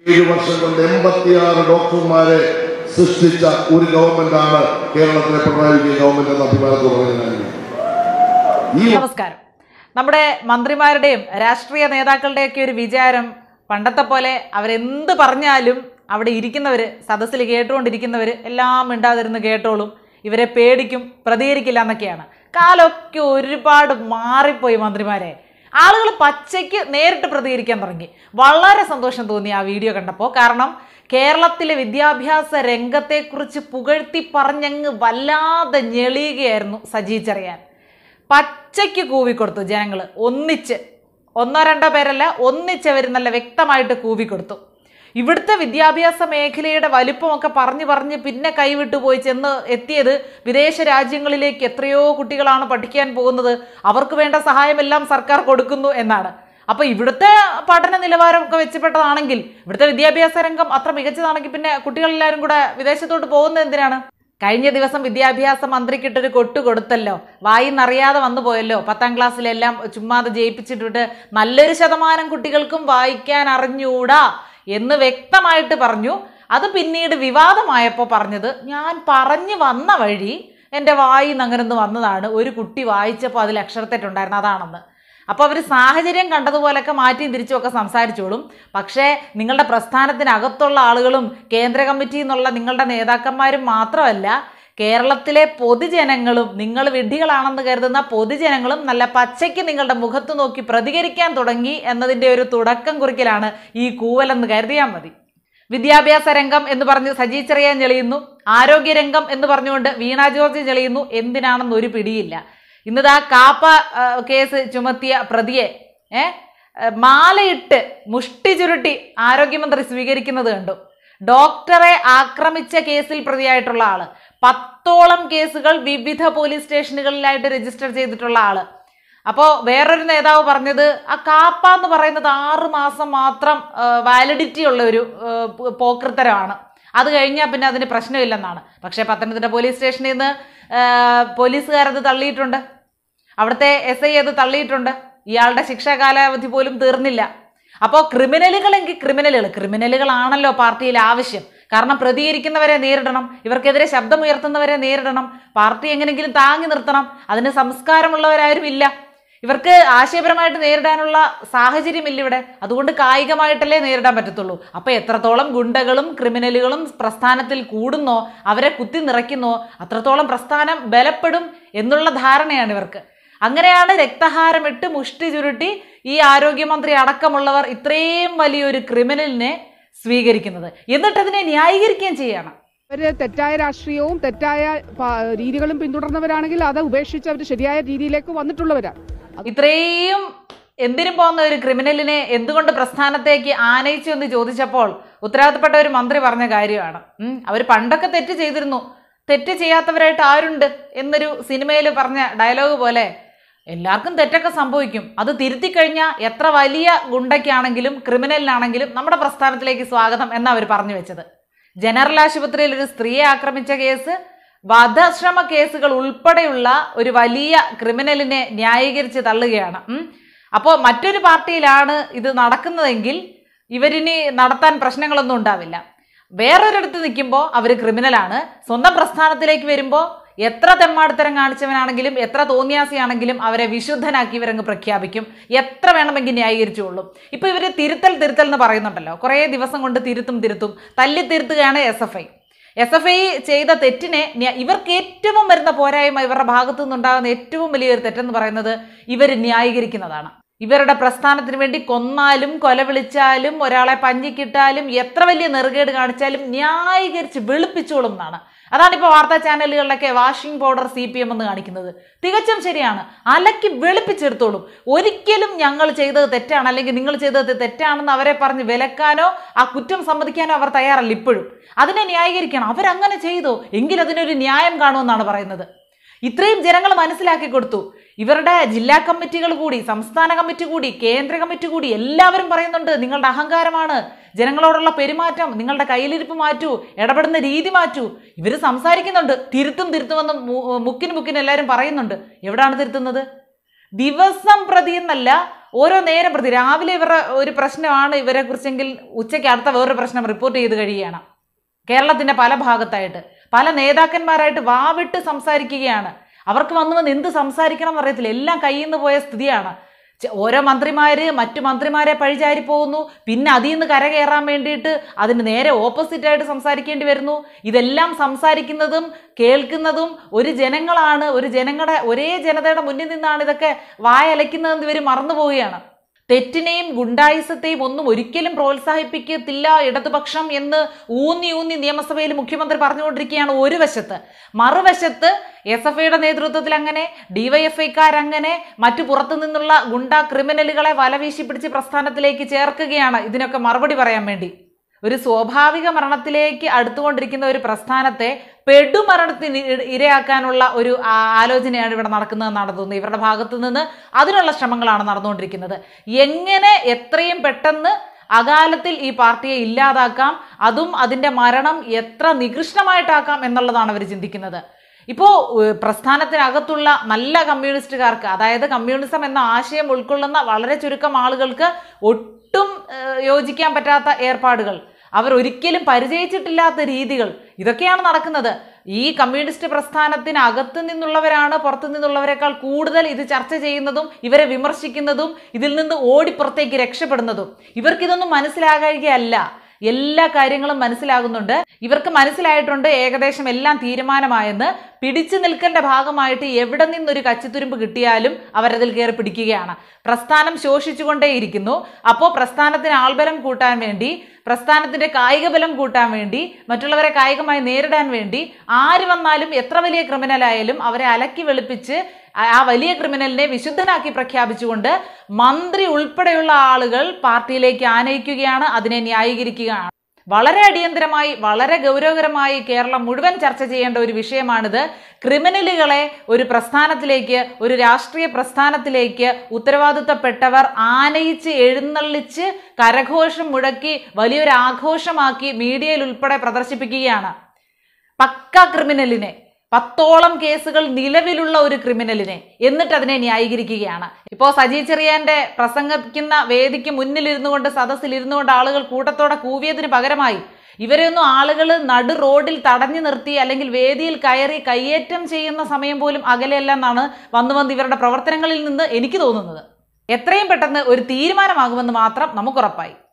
7 വർഷം കൊണ്ട് 86 ഡോക്ടർമാരെ സൃഷ്ടിച്ച ഒരു ഗവൺമെന്റാണ് കേരളത്തിലെ പിണറായി വിജയൻ ഗവൺമെന്റ് എന്ന അഭിമാനത്തോടെ. നമസ്കാരം. നമ്മുടെ മന്ത്രിമാരുടെയും രാഷ്ട്രീയ നേതാക്കളുടെയൊക്കെ ഒരു വിചാരം പണ്ടത്തെ പോലെ അവരെന്ത് പറഞ്ഞാലും അവിടെ ഇരിക്കുന്നവർ, സദസ്സിൽ കേട്ടുകൊണ്ടിരിക്കുന്നവർ എല്ലാം മിണ്ടാതിരുന്ന് കേട്ടോളും, ഇവരെ പേടിക്കും, പ്രതികരിക്കില്ല എന്നൊക്കെയാണ്. കാലമൊക്കെ ഒരുപാട് മാറിപ്പോയി മന്ത്രിമാരെ. ആളുകൾ പച്ചയ്ക്ക് നേരിട്ട് പ്രതികരിക്കാൻ തുടങ്ങി. വളരെ സന്തോഷം തോന്നി ആ വീഡിയോ കണ്ടപ്പോൾ. കാരണം കേരളത്തിലെ വിദ്യാഭ്യാസ രംഗത്തെക്കുറിച്ച് പുകഴ്ത്തി പറഞ്ഞങ്ങ് വല്ലാതെ ഞെളിയുകയായിരുന്നു സജി ചെറിയാൻ. പച്ചയ്ക്ക് കൂവിക്കൊടുത്തു ജനങ്ങൾ ഒന്നിച്ച്, 1-2 പേരല്ല, ഒന്നിച്ചവർ നല്ല വ്യക്തമായിട്ട് കൂവിക്കൊടുത്തു. ഇവിടുത്തെ വിദ്യാഭ്യാസ മേഖലയുടെ വലിപ്പമൊക്കെ പറഞ്ഞ് പിന്നെ കൈവിട്ടു പോയി ചെന്ന് എത്തിയത് വിദേശ രാജ്യങ്ങളിലേക്ക് എത്രയോ കുട്ടികളാണ് പഠിക്കാൻ പോകുന്നത്, അവർക്ക് വേണ്ട സഹായമെല്ലാം സർക്കാർ കൊടുക്കുന്നു എന്നാണ്. അപ്പോൾ ഇവിടുത്തെ പഠന നിലവാരമൊക്കെ മെച്ചപ്പെട്ടതാണെങ്കിൽ, ഇവിടുത്തെ വിദ്യാഭ്യാസ രംഗം അത്ര മികച്ചതാണെങ്കിൽ പിന്നെ കുട്ടികളെല്ലാവരും കൂടെ വിദേശത്തോട്ട് പോകുന്നത് എന്തിനാണ്? കഴിഞ്ഞ ദിവസം വിദ്യാഭ്യാസ മന്ത്രിക്കിട്ടൊരു കൊട്ടു കൊടുത്തല്ലോ, വായിന്നറിയാതെ വന്നു പോയല്ലോ. 10ാം ക്ലാസ്സിലെല്ലാം ചുമ്മാതെ ജയിപ്പിച്ചിട്ടിട്ട് നല്ലൊരു ശതമാനം കുട്ടികൾക്കും വായിക്കാൻ അറിഞ്ഞൂടാ എന്ന് വ്യക്തമായിട്ട് പറഞ്ഞു. അത് പിന്നീട് വിവാദമായപ്പോൾ പറഞ്ഞത്, ഞാൻ പറഞ്ഞു വന്ന വഴി എൻ്റെ വായിന്ന് അങ്ങനെന്ന് വന്നതാണ്, ഒരു കുട്ടി വായിച്ചപ്പോൾ അതിൽ അക്ഷരത്തെറ്റുണ്ടായിരുന്നു, അതാണെന്ന്. അപ്പോൾ അവർ സാഹചര്യം കണ്ടതുപോലൊക്കെ മാറ്റിയും തിരിച്ചുമൊക്കെ സംസാരിച്ചോളും. പക്ഷേ നിങ്ങളുടെ പ്രസ്ഥാനത്തിനകത്തുള്ള ആളുകളും കേന്ദ്ര കമ്മിറ്റിയിൽ നിന്നുള്ള നിങ്ങളുടെ നേതാക്കന്മാരും മാത്രമല്ല, കേരളത്തിലെ പൊതുജനങ്ങളും, നിങ്ങൾ വിഡ്ഢികളാണെന്ന് കരുതുന്ന പൊതുജനങ്ങളും നല്ല പച്ചയ്ക്ക് നിങ്ങളുടെ മുഖത്ത് നോക്കി പ്രതികരിക്കാൻ തുടങ്ങി എന്നതിൻ്റെ ഒരു തുടക്കം കുറിക്കലാണ് ഈ കൂവലെന്ന് കരുതിയാൽ മതി. വിദ്യാഭ്യാസ രംഗം എന്ന് പറഞ്ഞ് സജി ചെറിയാൻ ഞെളിയുന്നു, ആരോഗ്യരംഗം എന്ന് പറഞ്ഞുകൊണ്ട് വീണ ജോർജ് ഞെളിയുന്നു. എന്തിനാണെന്ന് ഒരു പിടിയില്ല. ഇന്നതാ കാപ്പ കേസ് ചുമത്തിയ പ്രതിയെ മാലയിട്ട് മുഷ്ടി ചുരുട്ടി ആരോഗ്യമന്ത്രി സ്വീകരിക്കുന്നത് കണ്ടു. ഡോക്ടറെ ആക്രമിച്ച കേസിൽ പ്രതിയായിട്ടുള്ള ആള്, 10ഓളം കേസുകൾ വിവിധ പോലീസ് സ്റ്റേഷനുകളിലായിട്ട് രജിസ്റ്റർ ചെയ്തിട്ടുള്ള ആള്. അപ്പോൾ വേറൊരു നേതാവ് പറഞ്ഞത് ആ കാപ്പ എന്ന് പറയുന്നത് 6 മാസം മാത്രം വാലിഡിറ്റി ഉള്ള ഒരു പോക്കൃത്തരമാണ്, അത് കഴിഞ്ഞാൽ പിന്നെ അതിന് പ്രശ്നമില്ലെന്നാണ്. പക്ഷേ പത്തനംതിട്ട പോലീസ് സ്റ്റേഷനിൽ നിന്ന് പോലീസുകാരത് തള്ളിയിട്ടുണ്ട്, അവിടുത്തെ SI അത് തള്ളിയിട്ടുണ്ട്. ഇയാളുടെ ശിക്ഷാ കാലാവധി പോലും തീർന്നില്ല. അപ്പോൾ ക്രിമിനലുകളെങ്കിൽ ക്രിമിനലുകളാണല്ലോ പാർട്ടിയിൽ ആവശ്യം. കാരണം പ്രതികരിക്കുന്നവരെ നേരിടണം, ഇവർക്കെതിരെ ശബ്ദമുയർത്തുന്നവരെ നേരിടണം, പാർട്ടി എങ്ങനെയെങ്കിലും താങ്ങി നിർത്തണം. അതിന് സംസ്കാരമുള്ളവരാരും ഇല്ല, ഇവർക്ക് ആശയപരമായിട്ട് നേരിടാനുള്ള സാഹചര്യമില്ല ഇവിടെ. അതുകൊണ്ട് കായികമായിട്ടല്ലേ നേരിടാൻ പറ്റത്തുള്ളൂ. അപ്പോൾ എത്രത്തോളം ഗുണ്ടകളും ക്രിമിനലുകളും പ്രസ്ഥാനത്തിൽ കൂടുന്നോ, അവരെ കുത്തി നിറയ്ക്കുന്നോ, അത്രത്തോളം പ്രസ്ഥാനം ബലപ്പെടും എന്നുള്ള ധാരണയാണ് ഇവർക്ക്. അങ്ങനെയാണ് രക്തഹാരമിട്ട് മുഷ്ടി ചുരുട്ടി ഈ ആരോഗ്യമന്ത്രി അടക്കമുള്ളവർ ഇത്രയും വലിയൊരു ക്രിമിനലിനെ സ്വീകരിക്കുന്നത്. എന്നിട്ട് അതിനെ ന്യായീകരിക്കുകയും ചെയ്യണം. അവര് തെറ്റായ രാഷ്ട്രീയവും തെറ്റായ രീതികളും പിന്തുടർന്നവരാണെങ്കിൽ അത് ഉപേക്ഷിച്ച് അവർ ശരിയായ രീതിയിലേക്ക് വന്നിട്ടുള്ളവരാണ്. ഇത്രയും എന്തിനും പോകുന്ന ഒരു ക്രിമിനലിനെ എന്തുകൊണ്ട് പ്രസ്ഥാനത്തേക്ക് ആനയിച്ചു എന്ന് ചോദിച്ചപ്പോൾ ഉത്തരവാദിത്തപ്പെട്ട ഒരു മന്ത്രി പറഞ്ഞ കാര്യമാണ്, അവർ പണ്ടൊക്കെ തെറ്റ് ചെയ്തിരുന്നു, തെറ്റ് ചെയ്യാത്തവരായിട്ട് ആരുണ്ട് എന്നൊരു സിനിമയിൽ പറഞ്ഞ ഡയലോഗ് പോലെ എല്ലാവർക്കും തെറ്റൊക്കെ സംഭവിക്കും. അത് തിരുത്തി കഴിഞ്ഞാൽ എത്ര വലിയ ഗുണ്ടയ്ക്കാണെങ്കിലും ക്രിമിനലിനാണെങ്കിലും നമ്മുടെ പ്രസ്ഥാനത്തിലേക്ക് സ്വാഗതം എന്നാണ് അവർ പറഞ്ഞു വെച്ചത്. ജനറൽ ആശുപത്രിയിൽ ഒരു സ്ത്രീയെ ആക്രമിച്ച കേസ്, വധശ്രമ കേസുകൾ ഉൾപ്പെടെയുള്ള ഒരു വലിയ ക്രിമിനലിനെ ന്യായീകരിച്ച് തള്ളുകയാണ്. അപ്പോൾ മറ്റൊരു പാർട്ടിയിലാണ് ഇത് നടക്കുന്നതെങ്കിൽ ഇവരിനി നടത്താൻ പ്രശ്നങ്ങളൊന്നും ഉണ്ടാവില്ല. വേറൊരിടത്ത് നിൽക്കുമ്പോൾ അവർ ക്രിമിനലാണ്, സ്വന്തം പ്രസ്ഥാനത്തിലേക്ക് വരുമ്പോൾ എത്ര തെമ്മാടിത്തരം കാണിച്ചവനാണെങ്കിലും എത്ര തോന്നിയാസിയാണെങ്കിലും അവരെ വിശുദ്ധനാക്കി ഇവരങ്ങ് പ്രഖ്യാപിക്കും, എത്ര വേണമെങ്കിൽ ന്യായീകരിച്ചുകൊള്ളും. ഇപ്പോൾ ഇവർ തിരുത്തൽ എന്ന് പറയുന്നുണ്ടല്ലോ, കുറേ ദിവസം കൊണ്ട് തിരുത്തും തല്ലി തിരുത്തുകയാണ് SFI ചെയ്ത തെറ്റിനെ. ഇവർക്ക് ഏറ്റവും വരുന്ന പോരായ്മ, ഇവരുടെ ഭാഗത്തു നിന്നുണ്ടാകുന്ന ഏറ്റവും വലിയൊരു തെറ്റെന്ന് പറയുന്നത് ഇവർ ന്യായീകരിക്കുന്നതാണ്. ഇവരുടെ പ്രസ്ഥാനത്തിന് വേണ്ടി കൊന്നാലും കൊല വിളിച്ചാലും ഒരാളെ പഞ്ഞിക്കിട്ടാലും എത്ര വലിയ നെറുകേട് കാണിച്ചാലും ന്യായീകരിച്ച് വെളുപ്പിച്ചോളും എന്നാണ്. അതാണിപ്പോൾ വാർത്താ ചാനലുകളിലൊക്കെ വാഷിംഗ് പൗഡർ CPM എന്ന് കാണിക്കുന്നത്. തികച്ചും ശരിയാണ്, അലക്കി വെളുപ്പിച്ചെടുത്തോളും. ഒരിക്കലും ഞങ്ങൾ ചെയ്തത് തെറ്റാണ് അല്ലെങ്കിൽ നിങ്ങൾ ചെയ്തത് തെറ്റാണെന്ന് അവരെ പറഞ്ഞ് വിലക്കാനോ ആ കുറ്റം സമ്മതിക്കാനോ അവർ തയ്യാറല്ല. ഇപ്പോഴും അതിനെ ന്യായീകരിക്കണം. അവരങ്ങനെ ചെയ്തോ എങ്കിൽ അതിനൊരു ന്യായം കാണുമെന്നാണ് പറയുന്നത്. ഇത്രയും ജനങ്ങൾ മനസ്സിലാക്കി കൊടുത്തു. ഇവരുടെ ജില്ലാ കമ്മിറ്റികൾ കൂടി, സംസ്ഥാന കമ്മിറ്റി കൂടി, കേന്ദ്ര കമ്മിറ്റി കൂടി എല്ലാവരും പറയുന്നുണ്ട് നിങ്ങളുടെ അഹങ്കാരമാണ്, ജനങ്ങളോടുള്ള പെരുമാറ്റം, നിങ്ങളുടെ കയ്യിലിരിപ്പ് മാറ്റൂ, ഇടപെടുന്ന രീതി മാറ്റൂ. ഇവർ സംസാരിക്കുന്നുണ്ട്, തിരുത്തുമെന്ന് മുക്കിന് എല്ലാവരും പറയുന്നുണ്ട്. എവിടാണ് തിരുത്തുന്നത്? ദിവസം പ്രതി എന്നല്ല, ഓരോ നേരം പ്രതി രാവിലെ ഇവരുടെ ഒരു പ്രശ്നമാണ് ഇവരെ കുറിച്ചെങ്കിൽ ഉച്ചയ്ക്ക് അടുത്ത വേറൊരു പ്രശ്നം റിപ്പോർട്ട് ചെയ്ത് കഴിയുകയാണ്. കേരളത്തിന്റെ പല ഭാഗത്തായിട്ട് പല നേതാക്കന്മാരായിട്ട് വാവിട്ട് സംസാരിക്കുകയാണ്. അവർക്ക് വന്ന് എന്ത് സംസാരിക്കണം എന്നറിയത്തില്ല, എല്ലാം കയ്യിൽ നിന്ന് പോയ സ്ഥിതിയാണ്. ഓരോ മന്ത്രിമാര് മറ്റു മന്ത്രിമാരെ പഴിചാരി പോകുന്നു, പിന്നെ അതിൽ നിന്ന് കരകയറാൻ വേണ്ടിയിട്ട് അതിന് നേരെ ഓപ്പോസിറ്റായിട്ട് സംസാരിക്കേണ്ടി വരുന്നു. ഇതെല്ലാം സംസാരിക്കുന്നതും കേൾക്കുന്നതും ഒരു ജനങ്ങളാണ്, ഒരേ ജനതയുടെ മുന്നിൽ നിന്നാണ് ഇതൊക്കെ വായലയ്ക്കുന്നതെന്ന് ഇവർ മറന്നു പോവുകയാണ്. തെറ്റിനെയും ഗുണ്ടായിസത്തെയും ഒന്നും ഒരിക്കലും പ്രോത്സാഹിപ്പിക്കത്തില്ല ഇടതുപക്ഷം എന്ന് ഊന്നി നിയമസഭയിൽ മുഖ്യമന്ത്രി പറഞ്ഞുകൊണ്ടിരിക്കുകയാണ് ഒരു വശത്ത്. മറുവശത്ത് SFIയുടെ നേതൃത്വത്തിൽ അങ്ങനെ, DYFIക്കാരങ്ങനെ മറ്റു പുറത്തു നിന്നുള്ള ഗുണ്ടാ ക്രിമിനലുകളെ വലവീശി പിടിച്ച് പ്രസ്ഥാനത്തിലേക്ക് ചേർക്കുകയാണ് ഇതിനൊക്കെ മറുപടി പറയാൻ വേണ്ടി. ഒരു സ്വാഭാവിക മരണത്തിലേക്ക് അടുത്തുകൊണ്ടിരിക്കുന്ന ഒരു പ്രസ്ഥാനത്തെ പെടുമരണത്തിന് ഇരയാക്കാനുള്ള ഒരു ആലോചനയാണ് ഇവിടെ നടക്കുന്നതെന്നാണ് തോന്നുന്നത്. ഇവരുടെ ഭാഗത്തു നിന്ന് അതിനുള്ള ശ്രമങ്ങളാണ് നടന്നുകൊണ്ടിരിക്കുന്നത്. എങ്ങനെ എത്രയും പെട്ടെന്ന് അകാലത്തിൽ ഈ പാർട്ടിയെ ഇല്ലാതാക്കാം, അതും അതിൻ്റെ മരണം എത്ര നികൃഷ്ടമായിട്ടാക്കാം എന്നുള്ളതാണ് അവർ ചിന്തിക്കുന്നത്. ഇപ്പോൾ പ്രസ്ഥാനത്തിനകത്തുള്ള നല്ല കമ്മ്യൂണിസ്റ്റുകാർക്ക്, അതായത് കമ്മ്യൂണിസം എന്ന ആശയം ഉൾക്കൊള്ളുന്ന വളരെ ചുരുക്കം ആളുകൾക്ക് ഒട്ടും യോജിക്കാൻ പറ്റാത്ത ഏർപ്പാടുകൾ, അവർ ഒരിക്കലും പരിചയിച്ചിട്ടില്ലാത്ത രീതികൾ, ഇതൊക്കെയാണ് നടക്കുന്നത്. ഈ കമ്മ്യൂണിസ്റ്റ് പ്രസ്ഥാനത്തിനകത്ത് നിന്നുള്ളവരാണ് പുറത്തു നിന്നുള്ളവരെക്കാൾ കൂടുതൽ ഇത് ചർച്ച ചെയ്യുന്നതും ഇവരെ വിമർശിക്കുന്നതും ഇതിൽ നിന്ന് ഓടിപ്പുറത്തേക്ക് രക്ഷപ്പെടുന്നതും. ഇവർക്കിതൊന്നും മനസ്സിലാകുകയല്ല, എല്ലാ കാര്യങ്ങളും മനസ്സിലാകുന്നുണ്ട്. ഇവർക്ക് മനസ്സിലായിട്ടുണ്ട് ഏകദേശം എല്ലാം തീരുമാനമായെന്ന്. പിടിച്ചു നിൽക്കേണ്ട ഭാഗമായിട്ട് എവിടെ നിന്നൊരു കച്ചിത്തുരുമ്പ് കിട്ടിയാലും അവരതിൽ കയറി പിടിക്കുകയാണ്. പ്രസ്ഥാനം ശോഷിച്ചുകൊണ്ടേയിരിക്കുന്നു. അപ്പോൾ പ്രസ്ഥാനത്തിന് ആൾബലം കൂട്ടാൻ വേണ്ടി, പ്രസ്ഥാനത്തിന്റെ കായിക ബലം കൂട്ടാൻ വേണ്ടി, മറ്റുള്ളവരെ കായികമായി നേരിടാൻ വേണ്ടി ആര് വന്നാലും എത്ര വലിയ ക്രിമിനലായാലും അവരെ അലക്കി വെളുപ്പിച്ച് ആ വലിയ ക്രിമിനലിനെ വിശുദ്ധനാക്കി പ്രഖ്യാപിച്ചുകൊണ്ട് മന്ത്രി ഉൾപ്പെടെയുള്ള ആളുകൾ പാർട്ടിയിലേക്ക് ആനയിക്കുകയാണ്, അതിനെ ന്യായീകരിക്കുകയാണ്. വളരെ അടിയന്തരമായി, വളരെ ഗൗരവകരമായി കേരളം മുഴുവൻ ചർച്ച ചെയ്യേണ്ട ഒരു വിഷയമാണിത്. ക്രിമിനലുകളെ ഒരു പ്രസ്ഥാനത്തിലേക്ക്, ഒരു രാഷ്ട്രീയ പ്രസ്ഥാനത്തിലേക്ക് ഉത്തരവാദിത്തപ്പെട്ടവർ ആനയിച്ച് എഴുന്നള്ളിച്ച് കരഘോഷം മുഴക്കി വലിയൊരു ആഘോഷമാക്കി മീഡിയയിൽ ഉൾപ്പെടെ പ്രദർശിപ്പിക്കുകയാണ്. പക്ക ക്രിമിനലിനെ, 10ഓളം കേസുകൾ നിലവിലുള്ള ഒരു ക്രിമിനലിനെ, എന്നിട്ട് അതിനെ ന്യായീകരിക്കുകയാണ്. ഇപ്പോൾ സജി ചെറിയാന്റെ പ്രസംഗിക്കുന്ന വേദിക്ക് മുന്നിലിരുന്നു കൊണ്ട്, സദസ്സിലിരുന്നു കൊണ്ട് ആളുകൾ കൂട്ടത്തോടെ കൂവിയതിന് പകരമായി ഇവരെയൊന്നും ആളുകൾ നടു റോഡിൽ തടഞ്ഞു നിർത്തി അല്ലെങ്കിൽ വേദിയിൽ കയറി കയ്യേറ്റം ചെയ്യുന്ന സമയം പോലും അകലെയല്ല എന്നാണ് വന്ന് ഇവരുടെ പ്രവർത്തനങ്ങളിൽ നിന്ന് എനിക്ക് തോന്നുന്നത്. എത്രയും പെട്ടെന്ന് ഒരു തീരുമാനമാകുമെന്ന് മാത്രം നമുക്കുറപ്പായി.